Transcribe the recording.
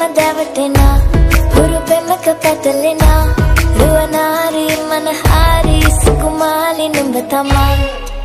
දැවටෙනා හුරු පෙමක පැටලෙනා රුවනාරි මනහාරි සුකුමාලි නුඹ තමා